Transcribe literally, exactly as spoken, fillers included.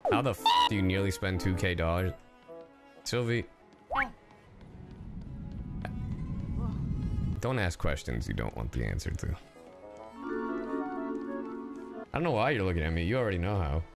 How the f do you nearly spend two K dollars? Sylvie. Don't ask questions you don't want the answer to. I don't know why you're looking at me. You already know how.